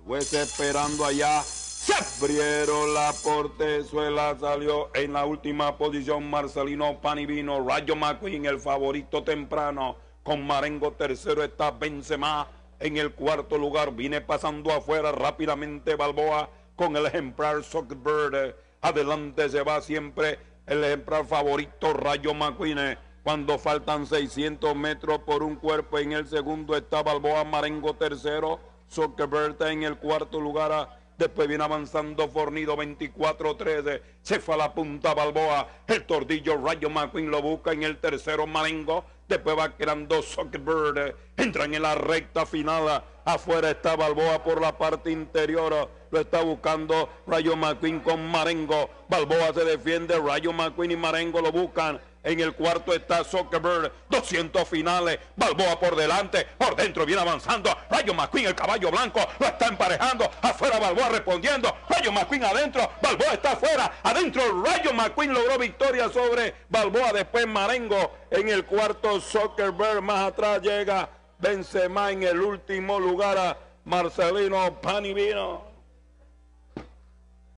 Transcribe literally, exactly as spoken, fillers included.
Juez esperando allá. Se abrieron la portezuela, salió en la última posición Marcelino Panivino. Rayo McQueen, el favorito temprano. Con Marengo tercero está Benzema. En el cuarto lugar viene pasando afuera rápidamente Balboa con el ejemplar Zuckerberg. Adelante se va siempre el ejemplar favorito Rayo McQueen. Cuando faltan seiscientos metros por un cuerpo, en el segundo está Balboa, Marengo tercero, Zuckerberg en el cuarto lugar. Después viene avanzando Fornido, veinticuatro trece. Se fue a la punta Balboa. El tordillo Rayo McQueen lo busca en el tercero Marengo. Después va quedando Zuckerberg. Entran en la recta final. Afuera está Balboa por la parte interior. Lo está buscando Rayo McQueen con Marengo. Balboa se defiende. Rayo McQueen y Marengo lo buscan. En el cuarto está Zuckerberg, doscientos finales, Balboa por delante, por dentro viene avanzando, Rayo McQueen, el caballo blanco, lo está emparejando, afuera Balboa respondiendo, Rayo McQueen adentro, Balboa está afuera, adentro Rayo McQueen logró victoria sobre Balboa, después Marengo, en el cuarto Zuckerberg, más atrás llega Benzema en el último lugar a Marcelino Panivino.